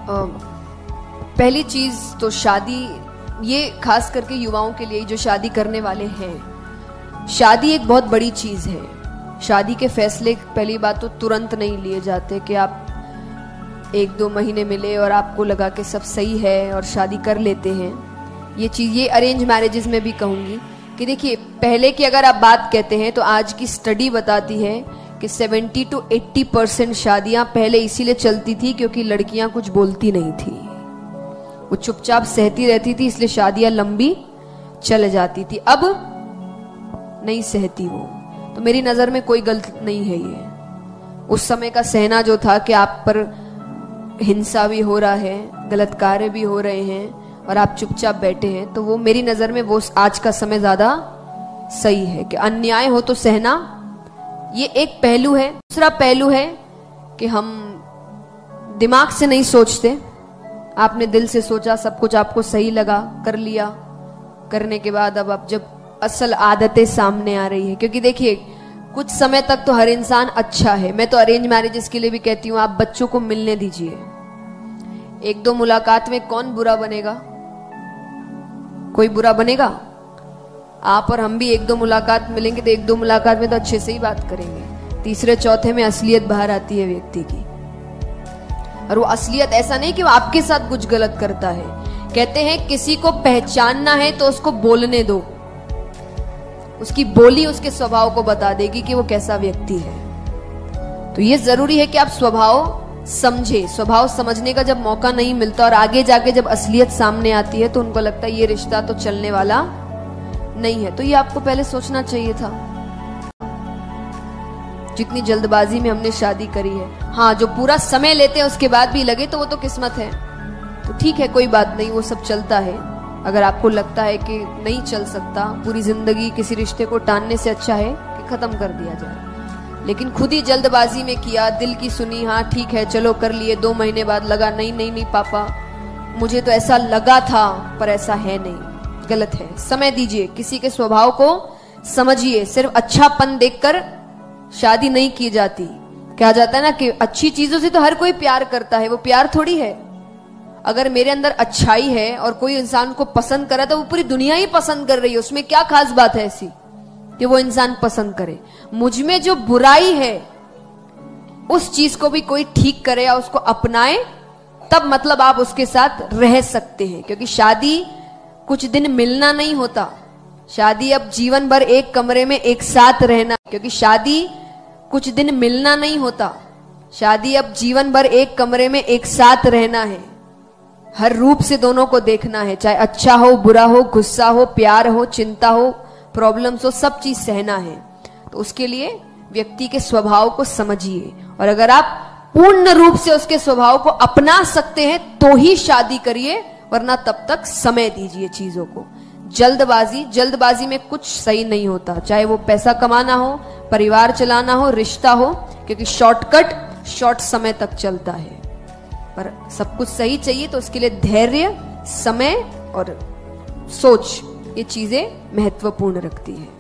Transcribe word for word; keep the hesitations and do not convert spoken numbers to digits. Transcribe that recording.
पहली चीज तो शादी, ये खास करके युवाओं के लिए जो शादी करने वाले हैं, शादी एक बहुत बड़ी चीज है। शादी के फैसले पहली बात तो तुरंत नहीं लिए जाते कि आप एक दो महीने मिले और आपको लगा कि सब सही है और शादी कर लेते हैं। ये चीज ये अरेंज मैरिजेस में भी कहूंगी कि देखिए, पहले की अगर आप बात कहते हैं तो आज की स्टडी बताती है कि सत्तर टू अस्सी परसेंट शादियां पहले इसीलिए चलती थी क्योंकि लड़कियां कुछ बोलती नहीं थी, वो चुपचाप सहती रहती थी, इसलिए शादियां लंबी चल जाती थी। अब नहीं सहती वो, तो मेरी नजर में कोई गलत नहीं है ये। उस समय का सहना जो था कि आप पर हिंसा भी हो रहा है, गलत कार्य भी हो रहे हैं और आप चुपचाप बैठे हैं, तो वो मेरी नजर में वो आज का समय ज्यादा सही है कि अन्याय हो तो सहना, ये एक पहलू है। दूसरा पहलू है कि हम दिमाग से नहीं सोचते, आपने दिल से सोचा, सब कुछ आपको सही लगा, कर लिया, करने के बाद अब आप जब असल आदतें सामने आ रही है, क्योंकि देखिए कुछ समय तक तो हर इंसान अच्छा है। मैं तो अरेंज मैरिजेस के लिए भी कहती हूँ, आप बच्चों को मिलने दीजिए, एक दो मुलाकात में कौन बुरा बनेगा? कोई बुरा बनेगा? आप और हम भी एक दो मुलाकात मिलेंगे तो एक दो मुलाकात में तो अच्छे से ही बात करेंगे, तीसरे चौथे में असलियत बाहर आती है व्यक्ति की। और वो असलियत ऐसा नहीं कि वो आपके साथ कुछ गलत करता है। कहते हैं किसी को पहचानना है तो उसको बोलने दो, उसकी बोली उसके स्वभाव को बता देगी कि वो कैसा व्यक्ति है। तो ये जरूरी है कि आप स्वभाव समझे। स्वभाव समझने का जब मौका नहीं मिलता और आगे जाके जब असलियत सामने आती है तो उनको लगता है ये रिश्ता तो चलने वाला नहीं है। तो ये आपको पहले सोचना चाहिए था। जितनी जल्दबाजी में हमने शादी करी है, हाँ जो पूरा समय लेते हैं उसके बाद भी लगे तो वो तो किस्मत है, तो ठीक है, कोई बात नहीं, वो सब चलता है। अगर आपको लगता है कि नहीं चल सकता, पूरी जिंदगी किसी रिश्ते को टालने से अच्छा है कि खत्म कर दिया जाए। लेकिन खुद ही जल्दबाजी में किया, दिल की सुनी, हाँ ठीक है चलो कर लिए, दो महीने बाद लगा नहीं नहीं नहीं पापा मुझे तो ऐसा लगा था पर ऐसा है नहीं, गलत है। समय दीजिए, किसी के स्वभाव को समझिए। सिर्फ अच्छापन देखकर शादी नहीं की जाती। कहा जाता है ना कि अच्छी चीजों से तो हर कोई प्यार करता है, वो प्यार थोड़ी है। अगर मेरे अंदर अच्छाई है और कोई इंसान को पसंद करे तो वो पूरी दुनिया ही पसंद कर रही है, उसमें क्या खास बात है ऐसी कि वो इंसान पसंद करे। मुझ में जो बुराई है उस चीज को भी कोई ठीक करे या उसको अपनाए, तब मतलब आप उसके साथ रह सकते हैं। क्योंकि शादी कुछ दिन मिलना नहीं होता, शादी अब जीवन भर एक कमरे में एक साथ रहना। क्योंकि शादी कुछ दिन मिलना नहीं होता, शादी अब जीवन भर एक कमरे में एक साथ रहना है। हर रूप से दोनों को देखना है, चाहे अच्छा हो, बुरा हो, गुस्सा हो, प्यार हो, चिंता हो, प्रॉब्लम्स हो, सब चीज सहना है। तो उसके लिए व्यक्ति के स्वभाव को समझिए, और अगर आप पूर्ण रूप से उसके स्वभाव को अपना सकते हैं तो ही शादी करिए, वरना तब तक समय दीजिए चीजों को। जल्दबाजी जल्दबाजी में कुछ सही नहीं होता, चाहे वो पैसा कमाना हो, परिवार चलाना हो, रिश्ता हो, क्योंकि शॉर्टकट शॉर्ट समय तक चलता है। पर सब कुछ सही चाहिए तो उसके लिए धैर्य, समय और सोच, ये चीजें महत्वपूर्ण रखती है।